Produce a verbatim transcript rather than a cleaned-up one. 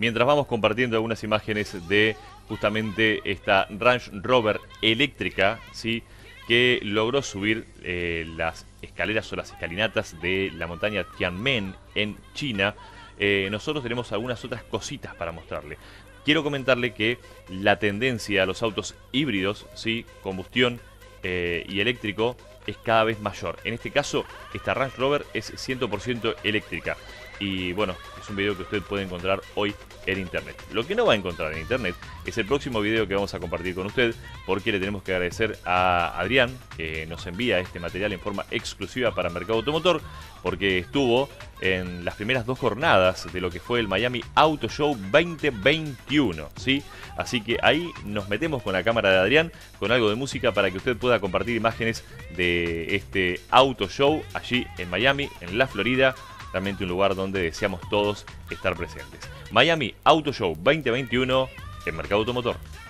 mientras vamos compartiendo algunas imágenes de justamente esta Range Rover eléctrica, ¿sí?, que logró subir eh, las escaleras o las escalinatas de la montaña Tianmen en China. Eh, nosotros tenemos algunas otras cositas para mostrarle. Quiero comentarle que la tendencia a los autos híbridos, ¿sí?, combustión eh, y eléctrico, es cada vez mayor. En este caso, esta Range Rover es cien por ciento eléctrica. Y bueno, es un video que usted puede encontrar hoy en internet. Lo que no va a encontrar en internet es el próximo video que vamos a compartir con usted, porque le tenemos que agradecer a Adrián, que nos envía este material en forma exclusiva para Mercado Automotor, porque estuvo en las primeras dos jornadas de lo que fue el Miami Auto Show veinte veintiuno, ¿sí? Así que ahí nos metemos con la cámara de Adrián, con algo de música para que usted pueda compartir imágenes de este Auto Show allí en Miami, en la Florida. Realmente un lugar donde deseamos todos estar presentes. Miami Auto Show veinte veintiuno en Mercado Automotor.